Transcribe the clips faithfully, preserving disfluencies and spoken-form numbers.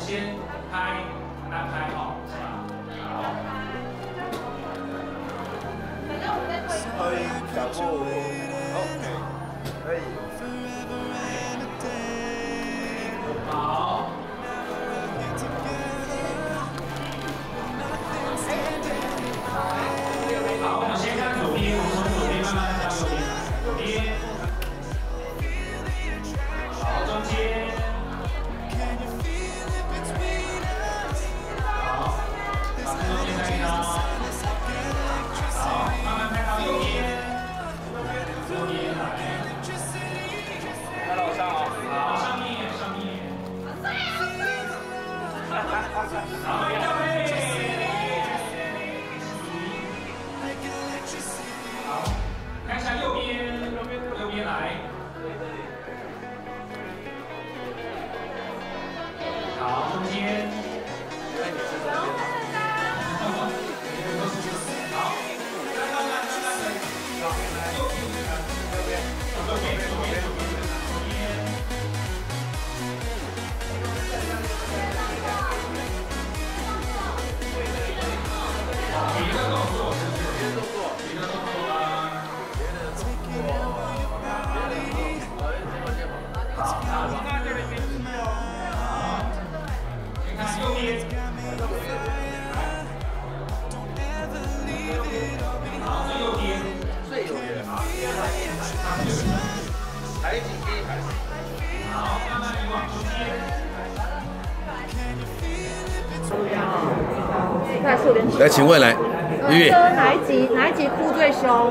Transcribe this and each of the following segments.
先拍单拍哈，是吧？好。 可以，小步。OK， 可以。 好。好，我们先看左边，我们从左边慢慢向右边来，左边。好，中间。 好，预备。好，看一下右边，右边来。好，中间。好，慢慢慢慢的，好，右边，右边，左边，左边，左边。 别的动作是不是？别的动作，别的动作啊。好，好，先看右边。好，最右边，最右边。好，抬起可以抬起。好，慢慢移往中间。 来，请问来，玉玉， 哪一集哪一集哭最凶？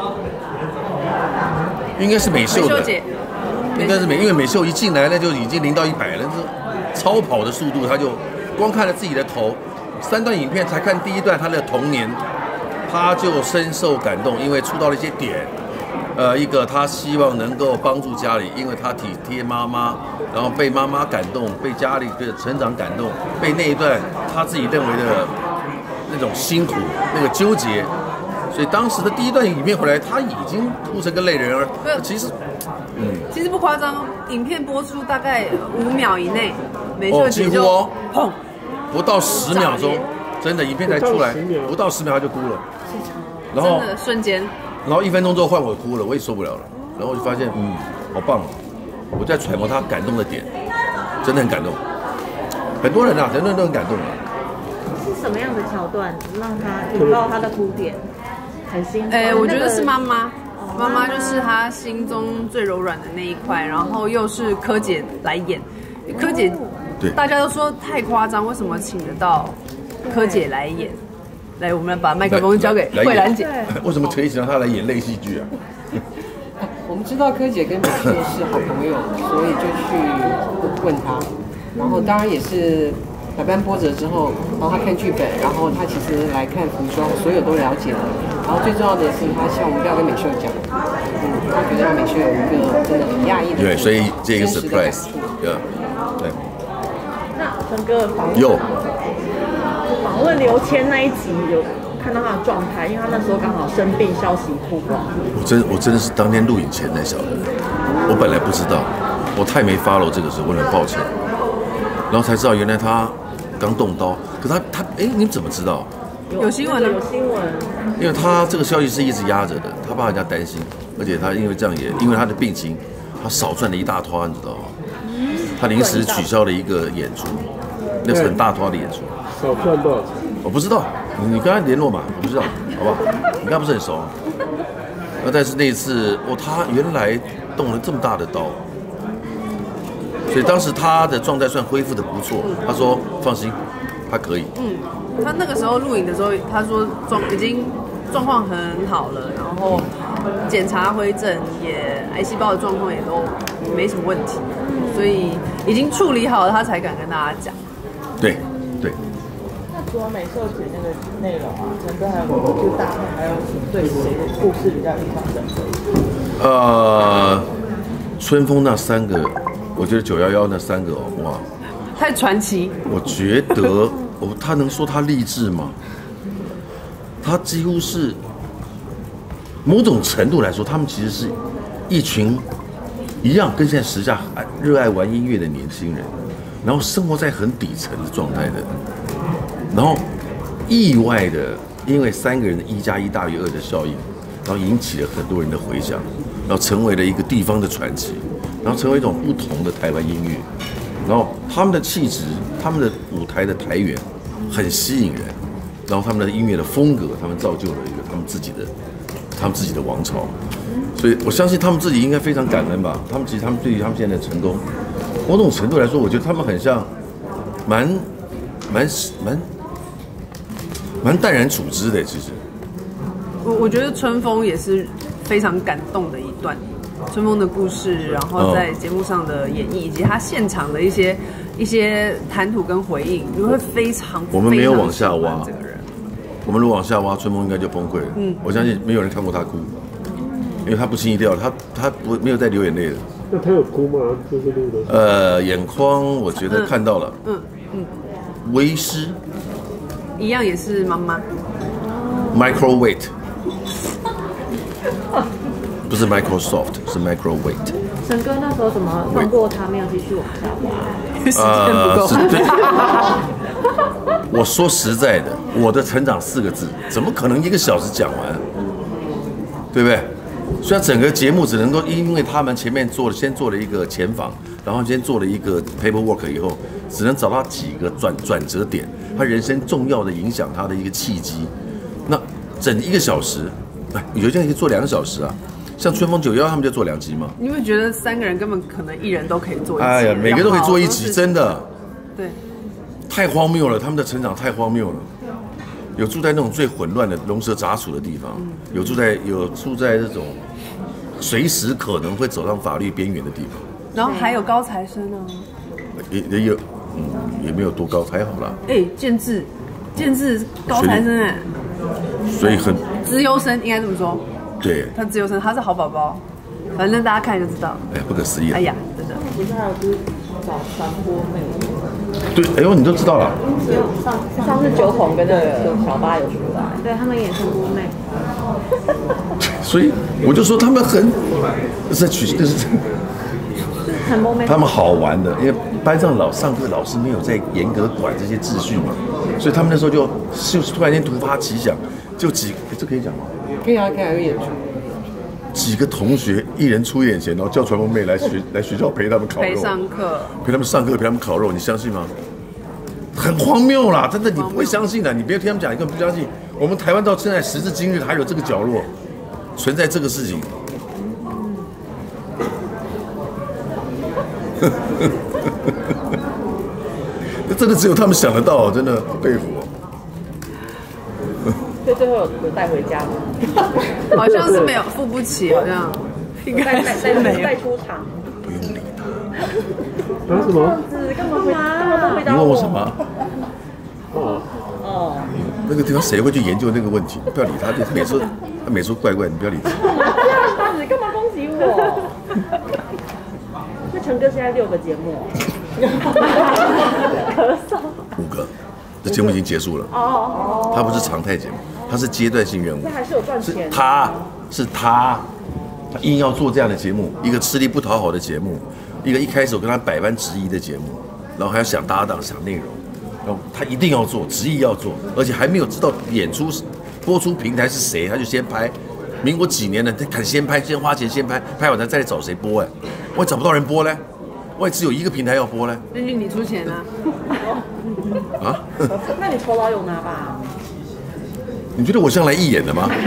应该是美秀的， 美秀姐应该是美，因为美秀一进来那就已经零到一百了，是超跑的速度，他就光看了自己的头，三段影片才看第一段他的童年，他就深受感动，因为触到了一些点。呃，一个他希望能够帮助家里，因为他体贴妈妈，然后被妈妈感动，被家里的成长感动，被那一段他自己认为的那种辛苦、那个纠结，所以当时的第一段影片回来，他已经哭成个泪人儿。其实，嗯， 其实不夸张，影片播出大概五秒以内，美秀姐就哦， 砰， 不到十秒钟，真的影片才出来，不到十秒他就哭了，然后真的瞬间。 然后一分钟之后换我哭了，我也受不了了。然后我就发现，嗯，好棒哦！我在揣摩他感动的点，真的很感动。很多人啊，很多人都很感动啊。 是什么样的桥段让他引爆他的哭点？很心酸。 哎，我觉得是妈妈，妈妈就是他心中最柔软的那一块，然后又是柯姐来演，柯姐， 对， 大家都说太夸张，为什么请得到柯姐来演？ 来，我们把麦克风交给慧兰姐。 为什么可以请让她来演类戏剧啊？ 我们知道柯姐跟美秀是好朋友，所以就去问她。然后当然也是百般波折之后，然后她看剧本，然后她其实来看服装，所有都了解了。然后最重要的是，她希望我们不要跟美秀讲，嗯，她觉得让美秀有一个真的很讶异的， 对，所以这个 surprise， 对，对。 那陈哥访问有。 访问刘谦那一集有看到他的状态，因为他那时候刚好生病，消息曝光。 我真我真的是当天录影前才晓得，我本来不知道，我太没 follow 这个事，我很抱歉。然后才知道原来他刚动刀，可他他哎，你怎么知道？ 有新闻了， 有新闻。 因为他这个消息是一直压着的，他怕人家担心，而且他因为这样也因为他的病情，他少赚了一大拖，你知道吗？他临时取消了一个演出，那是很大拖的演出。 少赚多少钱？ 我不知道，你你跟他联络嘛，我不知道，好不好？你跟他不是很熟。那但是那一次，哦，他原来动了这么大的刀，所以当时他的状态算恢复的不错。他说放心，他可以。 嗯，他那个时候录影的时候，他说状已经状况很好了，然后检查回诊也癌细胞的状况也都没什么问题，所以已经处理好了，他才敢跟大家讲。 对对。 除了美秀姐那个内容啊，陈哥还有就大片，还有对谁的故事比较印象深刻？ 呃，春风那三个，我觉得九幺幺那三个哇， 太传奇。 我觉得，哦，他能说他励志吗？他几乎是某种程度来说，他们其实是一群一样跟现在时下热爱玩音乐的年轻人。 然后生活在很底层的状态的，然后意外的因为三个人的一加一大于二的效应，然后引起了很多人的回响，然后成为了一个地方的传奇，然后成为一种不同的台湾音乐，然后他们的气质，他们的舞台的台源很吸引人，然后他们的音乐的风格，他们造就了一个他们自己的他们自己的王朝，所以我相信他们自己应该非常感恩吧。他们其实他们对于他们现在的成功，某种程度来说，我觉得他们很像蛮蛮蛮蛮淡然处之的。其实， 我我觉得春风也是非常感动的一段，春风的故事，然后在节目上的演绎，以及他现场的一些一些谈吐跟回应，你会非常我们没有往下挖这个人。 我们如果往下挖，春风应该就崩溃了。嗯，我相信没有人看过他哭，因为他不轻易掉，他他不没有在流眼泪的。 那他有哭吗？就是录的。 呃，眼眶我觉得看到了。 嗯嗯。 微湿。 一样也是妈妈。 Micro weight。不是 Microsoft， 是 Micro weight。 陈哥那时候怎么放过他，没有继续往下挖？ 时间不够。 我说实在的，我的成长四个字，怎么可能一个小时讲完？对不对？虽然整个节目只能够因为他们前面做了，先做了一个前访，然后先做了一个 paperwork 以后，只能找到几个转转折点，他人生重要的影响他的一个契机。那整一个小时，哎，有些人可以做两个小时啊。像春风九幺他们就做两集嘛。 你会觉得三个人根本可能一人都可以做一集？ 哎呀，每个都可以做一集，真的。 对。 太荒谬了，他们的成长太荒谬了。有住在那种最混乱的龙蛇杂处的地方，有住在有住在这种随时可能会走上法律边缘的地方。 然后还有高材生啊， 也也有，嗯，也没有多高，还好啦。 哎，建志，建志高材生哎， 所以很资优生应该这么说。 对， 他资优生，他是好宝宝，反正大家看就知道。 哎，不可思议。 哎呀，真的。 不是还有就是找传播妹。 对，哎呦，你都知道了。 上上次九孔跟那个小八有出来，对他们也是播妹。 所以我就说他们很在取，就是传播妹。 他们好玩的，因为班上老上课老师没有在严格管这些秩序嘛，所以他们那时候就就是突然间突发奇想，就几这可以讲吗？ 可以啊，可以啊，有演出。 几个同学一人出一点钱，然后叫传播妹来学来学校陪他们烤肉， 陪上课， 陪他们上课，陪他们烤肉，你相信吗？很荒谬啦，真的你不会相信的，你别听他们讲，你根本不相信。我们台湾到现在时至今日还有这个角落存在这个事情。那真的只有他们想得到，真的佩服。 所以最后有有带回家吗？ 好像是没有，付不起，好像应该是没有。 带出场。 不用理他。 拿什么？ 干嘛回？干嘛都回答你问我什么？ 哦哦。 那个地方谁会去研究那个问题？不要理他，他每次他每次怪怪，你不要理他。 你干嘛攻击我？那陈哥现在六个节目。咳嗽。 五个。这节目已经结束了。哦，它不是常态节目，它是阶段性任务。 这还是有赚钱。 他是他，他硬要做这样的节目，一个吃力不讨好的节目，一个一开始我跟他百般质疑的节目，然后还要想搭档、想内容，然后他一定要做，执意要做，而且还没有知道演出播出平台是谁，他就先拍。民国几年了，他敢先拍，先花钱先拍，拍完他再来找谁播？哎，我也找不到人播嘞。我也只有一个平台要播嘞， 那就你出钱啊！ 啊？ 那你酬劳有拿吧？ 你觉得我像来义演的吗？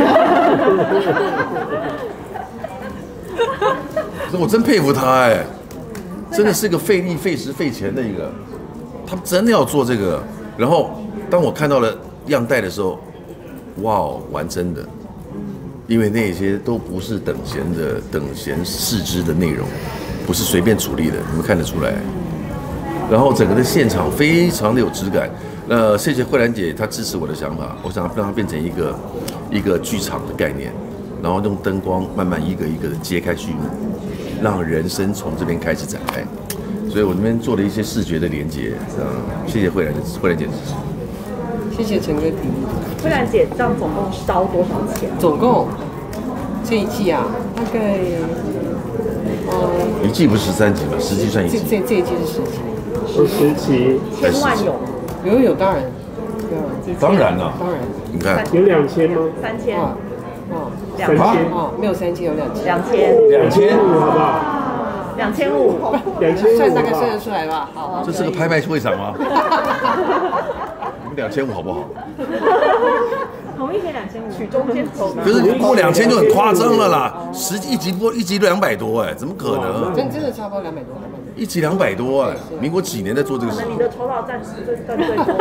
我真佩服他哎，真的是个费力、费时、费钱的一个，他真的要做这个。然后当我看到了样带的时候，哇哦，玩真的，因为那些都不是等闲的、等闲视之的内容。不是随便处理的，你们看得出来。然后整个的现场非常的有质感。那谢谢慧兰姐，她支持我的想法，我想让它变成一个一个剧场的概念，然后用灯光慢慢一个一个的揭开序幕，让人生从这边开始展开。所以我这边做了一些视觉的连接，嗯，谢谢慧兰慧兰姐支持。 谢谢陈哥提议。 慧兰姐，这样总共烧多少钱？ 总共这一季啊，大概。 一季不是十三集吗？十季算一季。 这这这一季是十集， 有十期， 千万有， 有有当然，对啊， 当然了， 当然， 你看有两千吗？ 三千， 哦哦三千， 哦，没有三千，有两千， 两千， 两千五好不好？ 两千五， 两千五算大好不好概算得？出来吧？好， 这是个拍卖会场吗？我们两千五好不好？ 同一天两千五，取中间投的可是过两千就很夸张了啦，十一集播一集两百多哎，怎么可能？ 真真的差不多两百多，两百多。 一集两百多哎，民国几年在做这个事可能？你的酬劳占最占最多。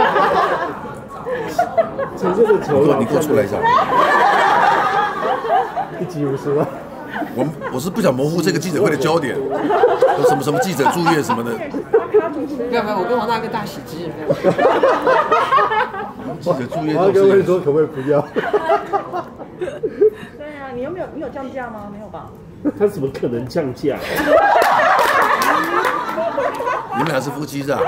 陈这个酬劳你给我你给我出来一下。 一集五十万， 我我是不想模糊这个记者会的焦点，有什么什么记者住院什么的， 不要不要，我跟王大哥大喜之日。 记者住院我要都是跟问说可不可以不要？ 对啊，你有没有你有降价吗？没有吧？ 他怎么可能降价？ 你们俩是夫妻是吧？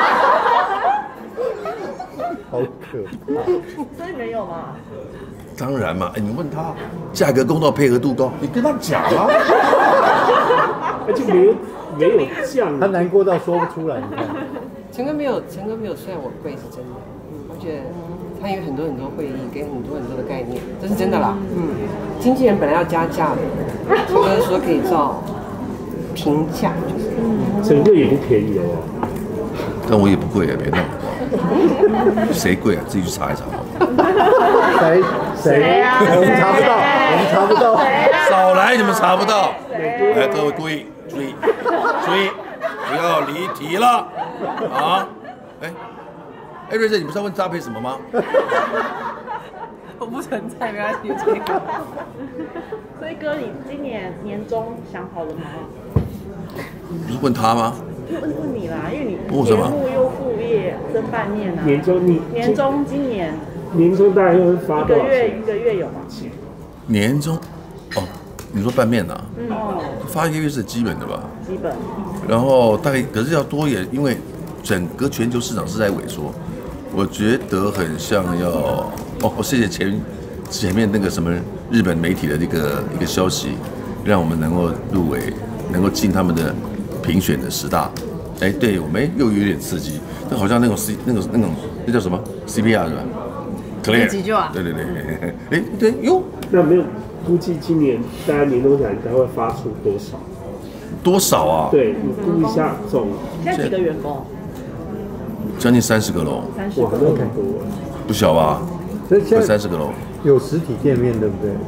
好可怕！ 所以没有嘛。 当然嘛，哎，你问他价格公道配合度高，你跟他讲啊。 而且没有没有降， 他难过到说不出来，你看。 陈哥没有，陈哥没有算我贵是真的，而且他有很多很多会议，给很多很多的概念，这是真的啦。嗯，经纪人本来要加价的，陈哥说可以照平价，就是整个也不便宜哦。 但我也不贵啊，别闹。谁贵啊？自己去查一查好不好？ 谁谁？我们查不到，我们查不到。 少来，你们查不到。来，各位注意注意注意，不要离题了啊！哎，哎，瑞珍，你不是要问搭配什么吗？ 我不存在，没关系，这个。 所以哥，你今年年终想好了吗？ 不是问他吗？ 问问你啦，因为你问我什么节目又副业增半面啊。 年终你年终今年年终大概会发一多少钱？ 个月一个月有吗？ 年终哦，你说拌面呐、啊？ 嗯哦， 发一个月是基本的吧？ 基本。 然后大概可是要多也，因为整个全球市场是在萎缩，我觉得很像要哦，我谢谢前前面那个什么日本媒体的这个一个消息，让我们能够入围，能够进他们的评选的十大。哎，对我们又有点刺激，那好像那种 C 那种那种那叫什么 C P R 是吧 ？Clear 急救啊对对对，哎对哟， 那没有估计今年大家年终奖应该会发出多少？ 多少啊？ 对你估一下总， 现在几个员工？ 将近三十个楼， 三十哇，那个。 很多。 不小吧？快所以现在三十个楼。 有实体店面，对不对？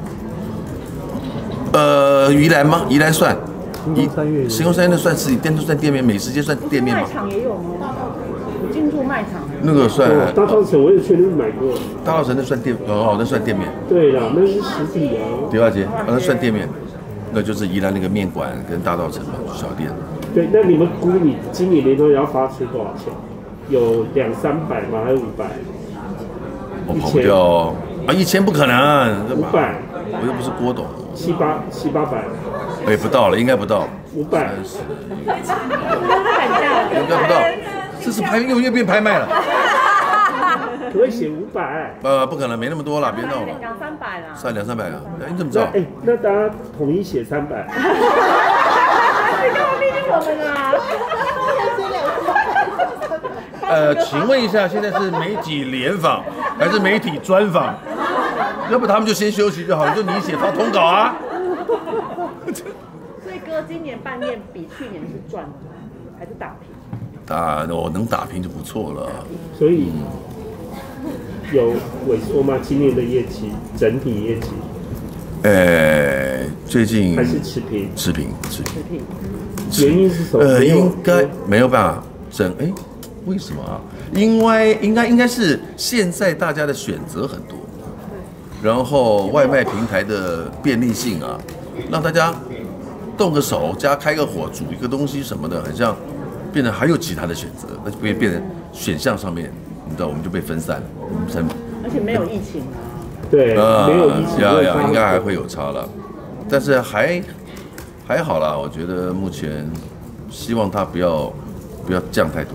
呃，宜兰吗？宜兰算。 星光三月星光三月那算实体店，都算店面，美食街算店面卖吗？ 场也有吗？有进驻卖场。 那个算哦，大稻城我也确定买过。 大稻城那算店，哦，那算店面。 对啦，那是实体啊。 迪化街，啊，那算店面，那就是宜兰那个面馆跟大稻城嘛，小店。 对，那你们估你今年年终要发出多少钱？有两三百吗？还是五百？ 我跑不掉哦啊，一千不可能，干嘛？ 五百、 我又不是郭董， 七八七八百、 哎，不到了，应该不到， 五百。 应该不到，这是拍又又变拍卖了。 可不可以写五百？ 呃，不可能，没那么多了，别闹了， 两三百啦。 算两三百啊。哎，你怎么知道？ 那哎，那大家统一写三百。 你干嘛逼近我们啊？ 呃，请问一下，现在是媒体联访还是媒体专访？要不他们就先休息就好了，就你写发通稿啊。 所以哥今年半年比去年是赚的吗？还是打平？ 打我能打平就不错了。 所以有萎缩吗？今年的业绩整体业绩呃，最近还是持平？ 持平，持平。 原因是什么？ 呃， 没有应该没有办法整哎，为什么啊？因为应该应该是现在大家的选择很多，然后外卖平台的便利性啊，让大家动个手加开个火煮一个东西什么的，很像变成还有其他的选择，那就会变成选项上面，你知道我们就被分散了，我们才而且没有疫情啊。 对，没有疫情， 呀呀，应该还会有差了，但是还还好啦，我觉得目前希望它不要不要降太多。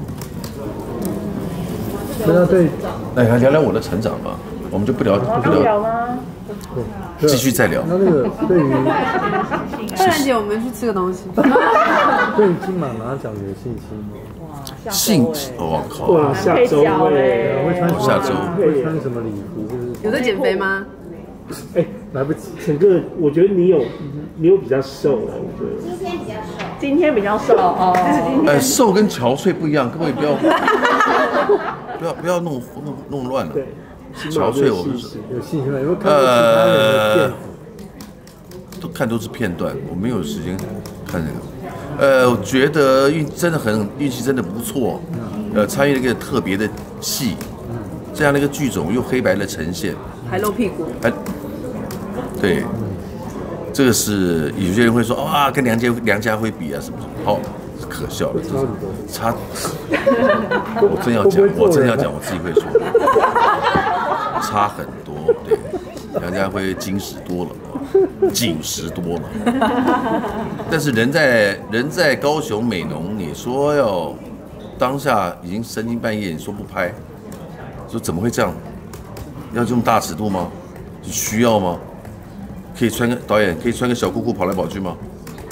那对， 哎，聊聊我的成长吧，我们就不聊不刚聊聊吗？ 继续再聊。 那那个对于圣诞节我们去吃个东西。 对于金马拿奖有信心吗？ 兴致，我靠！ 哇，下周哎， 会穿什么下周会穿什么礼服？ 有在减肥吗？ 哎，来不及。陈哥，我觉得你有你有比较瘦了，我觉得。 今天比较瘦哦。 呃，瘦跟憔悴不一样，各位不要不要不要弄弄弄乱了。 对， 憔悴我们是有信心吗？有没有看过其他人的片子？ 都看都是片段，我没有时间看那个。呃，我觉得运真的很运气真的不错，呃，参与了一个特别的戏，这样的一个剧种用黑白的呈现， 还露屁股。 还对，这个是有些人会说啊，跟梁家梁家辉比啊什么什么，好、哦、可笑了，差，我真要讲，我真要讲，我自己会说，差很多，对，梁家辉精实多了。紧实多了，但是人在人在高雄美浓，你说要当下已经深更半夜，你说不拍，说怎么会这样？要这么大尺度吗？需要吗？可以穿个导演可以穿个小裤裤跑来跑去吗？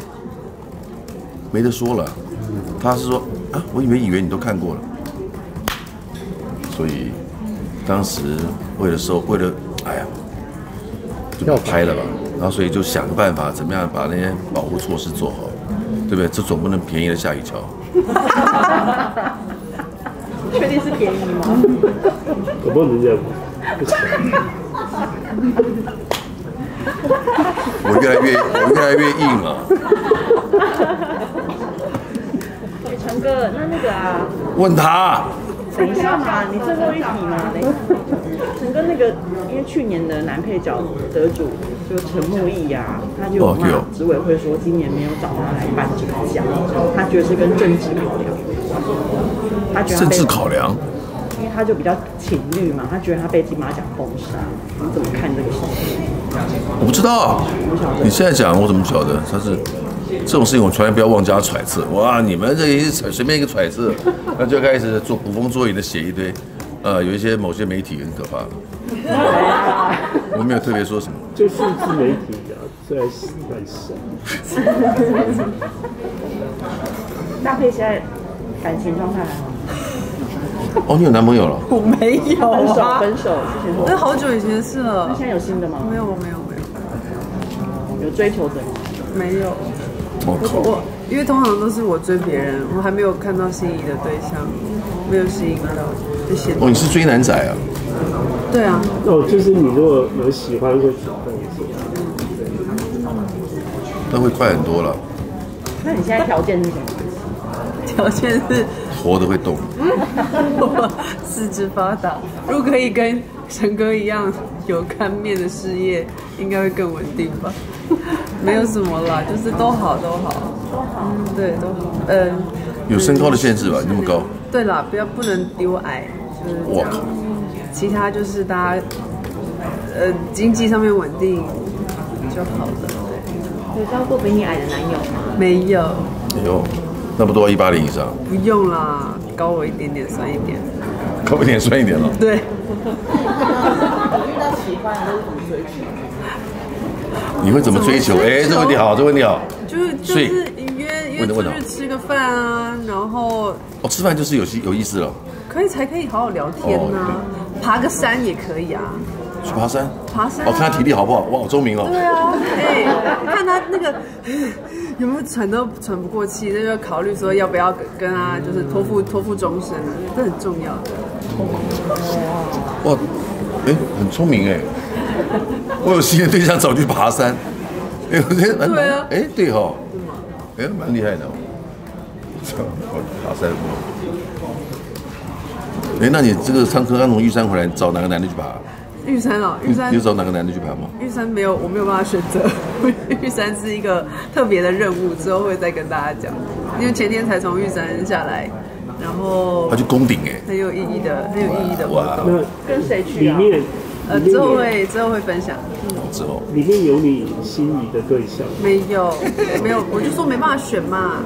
没得说了。他是说啊，我以为以为你都看过了，所以当时为了收为了哎呀，就不拍了吧。然后所以就想个办法，怎么样把那些保护措施做好，对不对？这总不能便宜了下雨桥。 确定是便宜吗？ 我不能这样，不行。 我越来越我越来越硬了。 哎，陈哥，那那个啊， 问他。 等一下嘛，你最后一题嘛，陈哥那个，因为去年的男配角得主就陈木易呀，他就有骂执委会说今年没有找他来颁这个奖，他觉得是跟政治考量有关。他觉得政治考量， 因为他就比较情绿嘛，他觉得他被金马奖封杀，你怎么看这个事情？ 我不知道，你现在讲我怎么晓得？他是这种事情，我从来不要妄加揣测。哇，你们这一随便一个揣测，那就开始做捕风捉影的写一堆。呃，有一些某些媒体很可怕。我没有特别说什么。 就数字媒体啊，最爱乱想。 大佩现在感情状态还好？ 哦，你有男朋友了？ 我没有、啊， 分手分手之前。 那好久以前的事了。 那现在有新的吗？ 没有，没有，没有。 有追求者吗？ 没有。 我靠！ 我因为通常都是我追别人，我还没有看到心仪的对象，没有吸引到就先。 哦，你是追男仔啊？ 对啊。 哦，就是你如果有喜欢会主动一些， 那会快很多了。 那你现在条件是什么？ 条件是活的会动， 我四肢发达。如果可以跟陈哥一样有看面的事业，应该会更稳定吧。没有什么啦，就是都好都好，都好，嗯，对，都好。嗯、呃， 有身高的限制吧？你那么高？ 对啦，不要不能比我矮，就是这样。其他就是大家呃经济上面稳定就好了。 有交过比你矮的男友吗？ 没有。 没有，那不都要一八零以上？ 不用啦，高我一点点算一点。 高一点算一点了。 对。 遇到喜欢的都是怎么追求？ 你会怎么追求？哎，这问题好，这问题好。 就是就是约约出去吃个饭啊，然后哦，吃饭就是有有意思了。 可以才可以好好聊天呐、啊，哦、爬个山也可以啊。 去爬山？ 爬山、啊。 哦，看他体力好不好？哇，好聪明哦。 对啊，哎，看他那个有没有喘都喘不过气，那就考虑说要不要跟他就是托付托付终身啊，这很重要的。 哇，哎，很聪明哎。我有新的对象，早去爬山。哎，我觉得蛮难。哎，对哈，哎，蛮厉害的。爬山。哎，那你这个上课刚从玉山回来，找哪个男的去爬？ 玉山哦，玉山。 你找哪个男的去爬吗？ 玉山没有，我没有办法选择。玉山是一个特别的任务，之后会再跟大家讲。因为前天才从玉山下来，然后他去攻顶哎， 很有意义的，很有意义的活动。 那跟谁去啊？ 里面呃，之后会之后会分享。 嗯，之后里面有你心仪的对象？ 没有，没有，我就说没办法选嘛。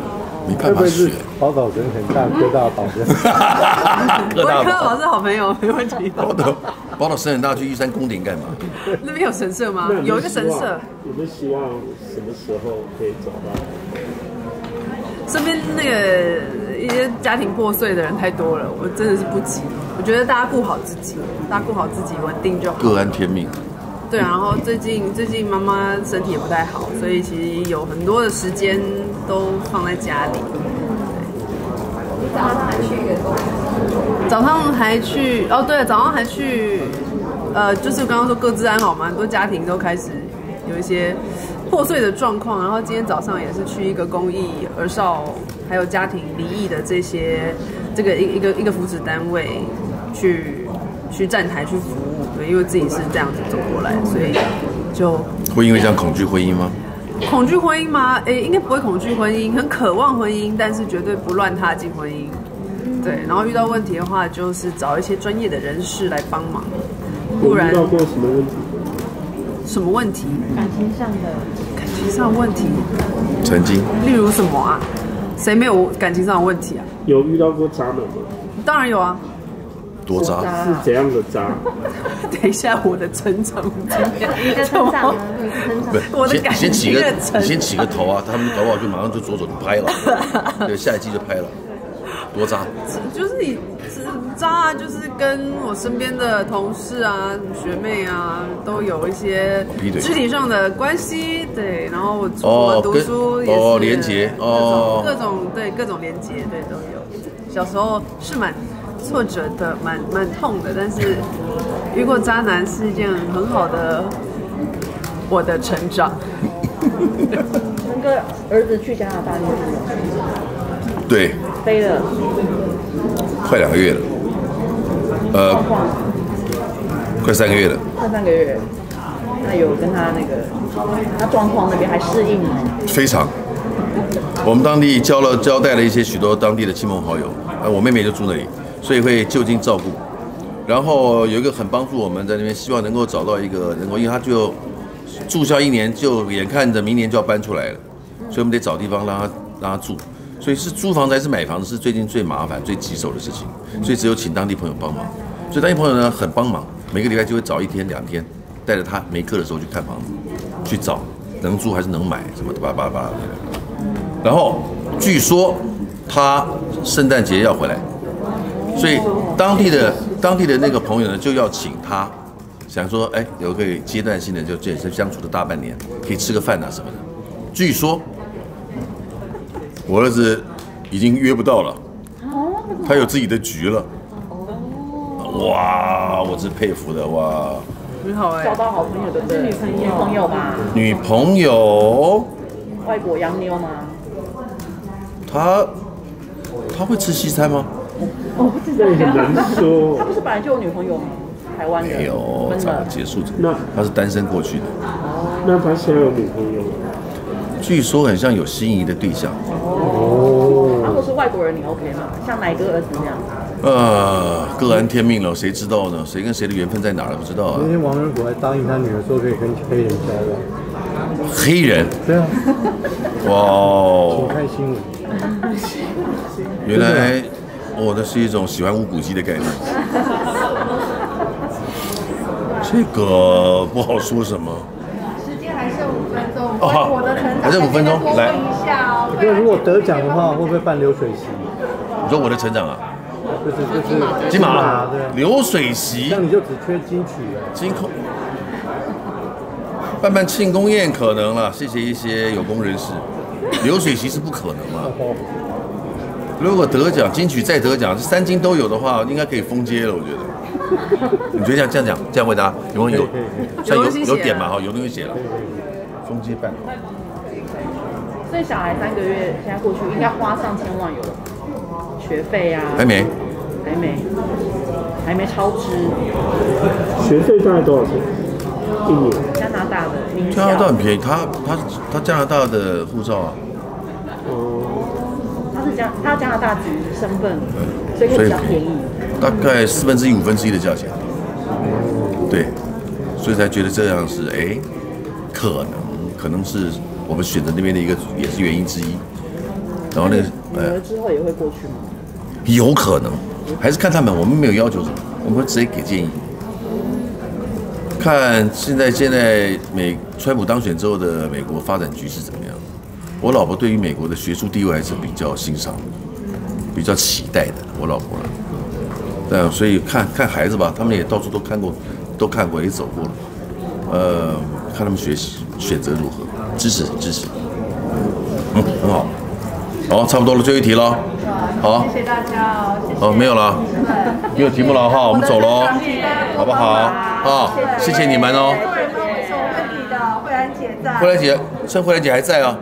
没办法学。 宝岛神很大，科大宝神。 我跟科大宝是好朋友，没问题。 宝岛宝岛神很大，去玉山宫顶干嘛？ 那边有神社吗？有一个神社。 有没有希望什么时候可以找到？ 身边那个一些家庭破碎的人太多了，我真的是不急。我觉得大家顾好自己，大家顾好自己，稳定就好。 各安天命。 对，然后最近最近妈妈身体也不太好，所以其实有很多的时间都放在家里。 你早上还去一个早上还去哦，对，早上还去，呃，就是刚刚说各自安好嘛，很多家庭都开始有一些破碎的状况，然后今天早上也是去一个公益儿少还有家庭离异的这些这个一一个一个扶持单位去去站台去服务。对，因为自己是这样子走过来，所以就会因为这样恐惧婚姻吗？ 恐惧婚姻吗？诶，应该不会恐惧婚姻，很渴望婚姻，但是绝对不乱踏进婚姻。对，然后遇到问题的话，就是找一些专业的人士来帮忙，不然。 遇到过什么问题？ 什么问题？ 感情上的。 感情上的问题。 曾经。 例如什么啊？谁没有感情上的问题啊？ 有遇到过渣男吗？ 当然有啊。 多渣是怎样的渣？ 等一下，我的成长经验， 你的成长，你的成长， 我的感情先起个，你先起个头啊！他们搞不好就马上就左手就拍了，对，下一季就拍了，多渣。 就是你渣啊，就是跟我身边的同事啊、学妹啊，都有一些肢体上的关系，对，然后我我读书也是哦连结哦， 各种对各种连结，对都有。小时候是蛮。挫折的，蛮蛮痛的，但是遇过渣男是一件很好的我的成长。 那个儿子去加拿大念书， 对， 飞了， 快两个月了，呃，快三个月了， 快三个月。那有跟他那个他状况那边还适应吗？ 非常。我们当地交了交代了一些许多当地的亲朋好友，呃，我妹妹就住那里。所以会就近照顾，然后有一个很帮助我们在那边，希望能够找到一个能够，因为他就住校一年，就眼看着明年就要搬出来了，所以我们得找地方让他让他住，所以是租房子还是买房子是最近最麻烦、最棘手的事情，所以只有请当地朋友帮忙。所以当地朋友呢很帮忙，每个礼拜就会找一天两天，带着他没课的时候去看房子，去找能租还是能买什么的叭叭叭。然后据说他圣诞节要回来。所以当地的当地的那个朋友呢，就要请他，想说，哎，有个阶段性的就这相处的大半年，可以吃个饭啊什么的。据说我儿子已经约不到了，他有自己的局了。哇，我是佩服的哇！ 很好哎， 交到好朋友的是女朋友，女朋友吧？ 女朋友， 外国洋妞吗？ 他他会吃西餐吗？ 哦，这很难说。 他不是本来就有女朋友吗？台湾的。 没有，早结束。 那他是单身过去的。 那他现在有女朋友？ 据说很像有心仪的对象。 哦。如果是外国人，你 OK 吗？像奶哥儿子那样。 呃，各安天命了，谁知道呢？谁跟谁的缘分在哪儿不知道啊。 那天王仁甫还答应他女儿说可以跟黑人交往。 黑人？ 对啊。 哇哦！ 请看新闻。 原来我的是一种喜欢无骨鸡的概念。这个不好说什么。 时间还剩五分钟， 哦好， 我的成长还剩五分钟，来一下哦。 我觉得如果得奖的话，会不会办流水席？ 你说我的成长啊？ 就是就是金马对， 流水席。 那你就只缺金曲了。 金空。办办庆功宴可能了，谢谢一些有功人士。流水席是不可能了。如果得奖，金曲再得奖，三金都有的话，应该可以封街了。我觉得，你觉得这样这样讲，这样回答有没有有？像有有点嘛哈，有东西写了，封街办好。 所以小孩三个月现在过去，应该花上千万有了，学费啊， 还没， 还没，还没超支。 学费大概多少钱？一年？ 加拿大的名校。 加拿大很便宜，他他他加拿大的护照啊。 他是加他加拿大籍身份，所以会比较便宜。 大概四分之一、五分之一的价钱。对，所以才觉得这样是哎，可能可能是我们选择那边的一个也是原因之一。 然后那个女儿之后也会过去吗？ 有可能，还是看他们，我们没有要求什么，我们会直接给建议。看现在现在美川普当选之后的美国发展局势怎么样？我老婆对于美国的学术地位还是比较欣赏，比较期待的。我老婆了，对，所以看看孩子吧，他们也到处都看过，都看过，也走过了。呃，看他们学习选择如何，支持支持，嗯，很好。好，差不多了，最后一题了。好， 谢谢大家哦，谢谢。 哦，没有了，没有题目了哈，我们走喽，好不好？啊，谢谢你们哦。 很多人都会说问题的，慧兰姐在。 慧兰姐，趁慧兰姐还在啊。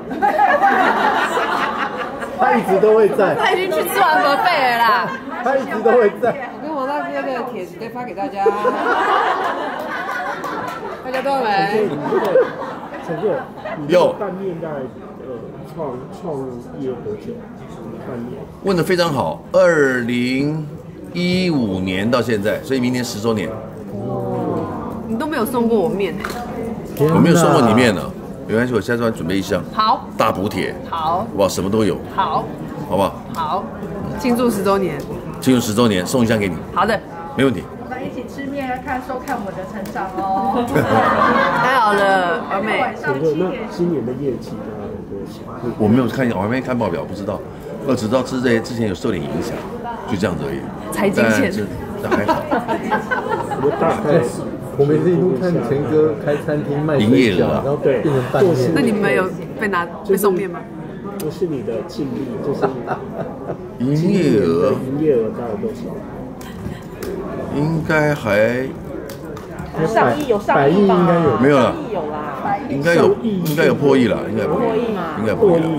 他一直都会在， 他已经去吃完河费了啦。 他一直都会在。 我跟王大哥的帖子可以发给大家，大家都要来。 陈哥，你这个拌面在呃创创业多久？拌面问得非常好，二零一五年到现在，所以明年十周年。 你都没有送过我面哎。 我没有送过你面呢，没关系，我下次准备一箱。 好， 大补帖。 好， 好不好？什么都有。 好， 好不好？ 好，庆祝十周年。 庆祝十周年，送一箱给你。 好的， 没问题。 我们一起吃面，要看收看我的成长哦。 太好了，完美。 陈哥，那今年的业绩大概有多少？ 我没有看，我还没看报表，不知道。我只知道之前之前有受点影响，就这样子而已。 财经线， 但还好。 我大概。 我每次一路看陈哥开餐厅卖营业额， 然后变成拌面。 那你们有被拿被送面吗？ 不是你的净利，就是营业额。 营业额大概多少？ 应该还上亿有上亿吧？ 应该有， 没有了， 有啦， 应该有应该有破亿了，应该破亿嘛， 应该破亿了。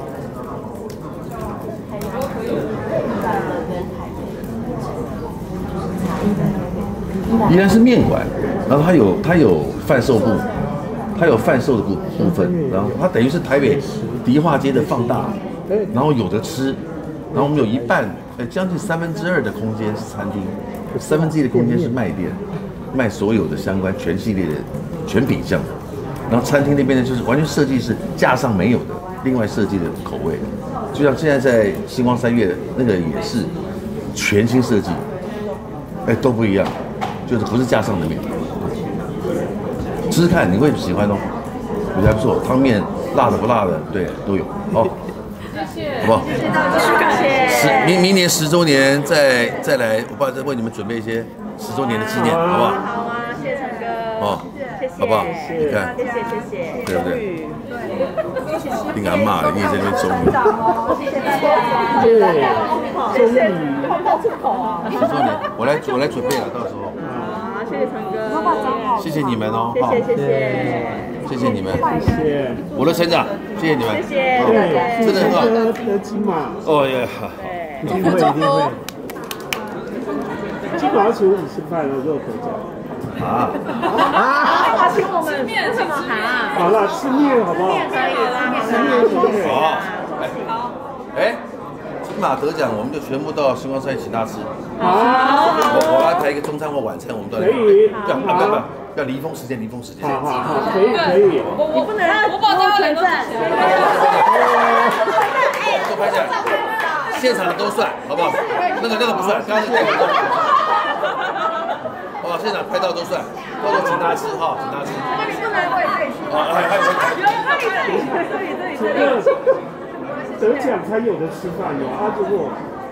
依然是面馆，然后它有它有贩售部，它有贩售的部部分，然后它等于是台北迪化街的放大，然后有的吃，然后我们有一半，呃，将近三分之二的空间是餐厅，三分之一的空间是卖店，卖所有的相关全系列的全品项，然后餐厅那边呢就是完全设计是架上没有的，另外设计的口味，就像现在在星光三月那个也是全新设计，哎，都不一样。就是不是架上的面，吃吃看你会喜欢哦，我觉得还不错。汤面辣的不辣的，对，都有。好，谢谢，好不好？ 谢谢。 十明明年十周年再再来，我爸再为你们准备一些十周年的纪念，好不好？ 好啊，谢谢陈哥。 哦， 谢谢， 好不好？你看， 谢谢谢谢， 对不对？ 对， 你敢骂了，你也在那边中了。 谢谢大家。 对， 谢谢，碰到出口啊。 十周年，我来我来准备了，到时候。 好，谢谢陈哥， 谢谢你们哦， 谢谢谢谢， 谢谢你们， 谢谢， 我的成长，谢谢你们， 谢谢， 对， 真的很好。 得得金马， 哦耶， 一定会一定会。 金马要请我们吃饭了，肉口奖。 啊他请我们吃面什么啊？ 好了，吃面好不好？ 可以啦， 吃面可不可以？ 好，好，哎，金马得奖，我们就全部到星光山请他吃。 好， 我我安排一个中餐或晚餐，我们都来。 可以， 不要不要不要，要离峰时间，离峰时间。 好好好，可以可以。 你不能让我保证全赞。 都拍下来，现场的都算，好不好？那个那个不算，刚刚是带活动。好，现场拍到都算，到时候请大家吃哈，请大家吃。 你不能我也可以吃。 好，还有还有还有。 这个得奖才有的吃饭哦，啊，如果